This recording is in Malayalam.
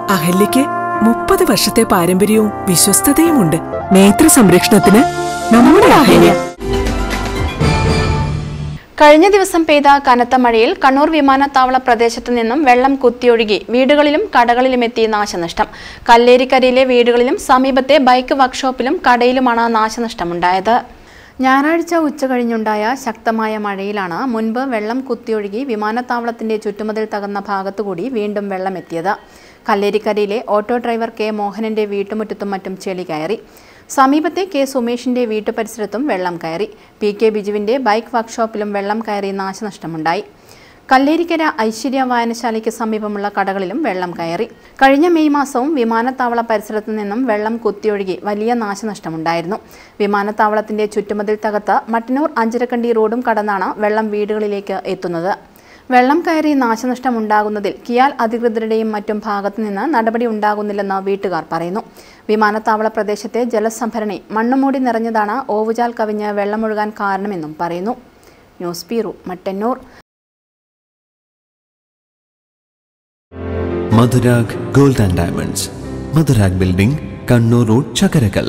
അഹല്യയ്ക്ക് 30 വർഷത്തെ പാരമ്പര്യവും വിശ്വസ്തതയുമുണ്ട്. നേത്ര സംരക്ഷണത്തിന് നമ്മുടെ അഹല്യ. കഴിഞ്ഞ ദിവസം പെയ്ത കനത്ത മഴയിൽ കണ്ണൂർ വിമാനത്താവള പ്രദേശത്തു നിന്നും വെള്ളം കുത്തിയൊഴുകി വീടുകളിലും കടകളിലുമെത്തി നാശനഷ്ടം. കല്ലേരിക്കരയിലെ വീടുകളിലും സമീപത്തെ ബൈക്ക് വർക്ക്ഷോപ്പിലും കടയിലുമാണ് നാശനഷ്ടമുണ്ടായത്. ഞായറാഴ്ച ഉച്ചകഴിഞ്ഞുണ്ടായ ശക്തമായ മഴയിലാണ് മുൻപ് വെള്ളം കുത്തിയൊഴുകി വിമാനത്താവളത്തിന്റെ ചുറ്റുമതിൽ തകർന്ന ഭാഗത്തുകൂടി വീണ്ടും വെള്ളമെത്തിയത്. കല്ലേരിക്കരയിലെ ഓട്ടോ ഡ്രൈവർ കെ മോഹനന്റെ വീട്ടുമുറ്റത്തും മറ്റും ചെളി കയറി. സമീപത്തെ കെ സുമേഷിന്റെ വീട്ടുപരിസരത്തും വെള്ളം കയറി. പി കെ ബിജുവിന്റെ ബൈക്ക് വർക്ക്ഷോപ്പിലും വെള്ളം കയറി നാശനഷ്ടമുണ്ടായി. കല്ലേരിക്കര ഐശ്വര്യ വായനശാലയ്ക്ക് സമീപമുള്ള കടകളിലും വെള്ളം കയറി. കഴിഞ്ഞ മെയ് മാസവും വിമാനത്താവള പരിസരത്തു നിന്നും വെള്ളം കുത്തിയൊഴുകി വലിയ നാശനഷ്ടമുണ്ടായിരുന്നു. വിമാനത്താവളത്തിന്റെ ചുറ്റുമതിൽ തകർത്ത് മട്ടന്നൂർ അഞ്ചരക്കണ്ടി റോഡും കടന്നാണ് വെള്ളം വീടുകളിലേക്ക് എത്തുന്നത്. വെള്ളം കയറി നാശനഷ്ടമുണ്ടാകുന്നതിൽ കിയാൽ അധികൃതരുടെയും മറ്റും ഭാഗത്തുനിന്ന് നടപടി ഉണ്ടാകുന്നില്ലെന്ന് വീട്ടുകാർ പറയുന്നു. വിമാനത്താവള പ്രദേശത്തെ ജലസംഭരണി മണ്ണുമൂടി നിറഞ്ഞതാണ് ഓവുചാൽ കവിഞ്ഞ് വെള്ളമൊഴുകാൻ കാരണമെന്നും പറയുന്നു. News bureau, Mattannur. Madhurag gold and diamonds, Madhurag building, Kannur road, Chakkarakal.